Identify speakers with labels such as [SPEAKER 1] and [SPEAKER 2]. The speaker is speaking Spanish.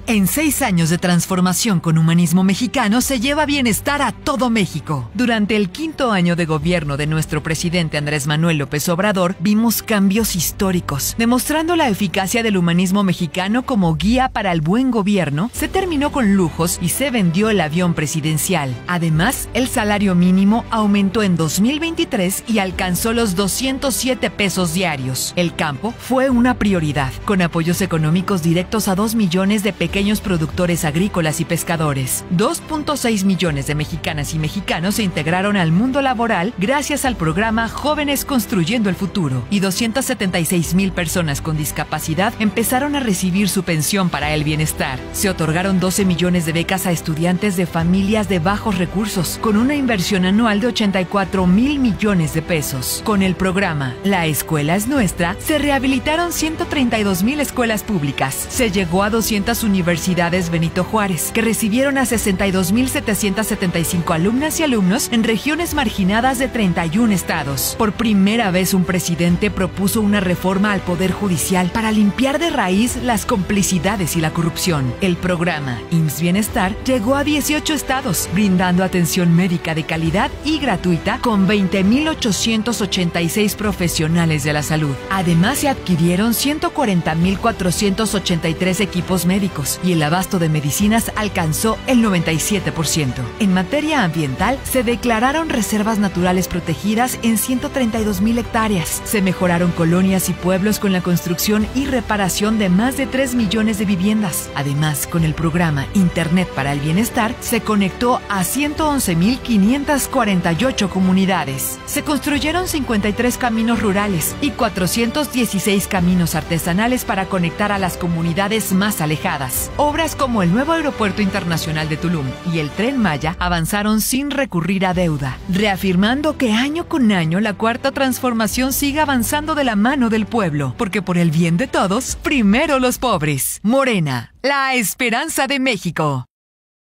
[SPEAKER 1] En 6 años de transformación con humanismo mexicano se lleva bienestar a todo México. Durante el 5º año de gobierno de nuestro presidente Andrés Manuel López Obrador, vimos cambios históricos. Demostrando la eficacia del humanismo mexicano como guía para el buen gobierno, se terminó con lujos y se vendió el avión presidencial. Además, el salario mínimo aumentó en 2023 y alcanzó los 207 pesos diarios. El campo fue una prioridad, con apoyos económicos directos a 2 millones de pequeños productores agrícolas y pescadores. 2.6 millones de mexicanas y mexicanos se integraron al mundo laboral gracias al programa Jóvenes Construyendo el Futuro, y 276,000 personas con discapacidad empezaron a recibir su pensión para el bienestar. Se otorgaron 12 millones de becas a estudiantes de familias de bajos recursos, con una inversión anual de 84,000 millones de pesos. Con el programa La Escuela es Nuestra, se rehabilitaron 132,000 escuelas públicas. Se llegó a 200 universidades Benito Juárez, que recibieron a 62,775 alumnas y alumnos en regiones marginadas de 31 estados. Por primera vez, un presidente propuso una reforma al Poder Judicial para limpiar de raíz las complicidades y la corrupción. El programa IMSS Bienestar llegó a 18 estados, brindando atención médica de calidad y gratuita con 20,886 profesionales de la salud. Además, se adquirieron 140,483 equipos médicos y el abasto de medicinas alcanzó el 97%. En materia ambiental, se declararon reservas naturales protegidas en 132,000 hectáreas. Se mejoraron colonias y pueblos con la construcción y reparación de más de 3 millones de viviendas. Además, con el programa Internet para el Bienestar, se conectó a 111,548 comunidades. Se construyeron 53 caminos rurales y 416 caminos artesanales para conectar a las comunidades más alejadas. Obras como el nuevo Aeropuerto Internacional de Tulum y el Tren Maya avanzaron sin recurrir a deuda, reafirmando que año con año la Cuarta Transformación sigue avanzando de la mano del pueblo, porque por el bien de todos, primero los pobres. Morena, la esperanza de México.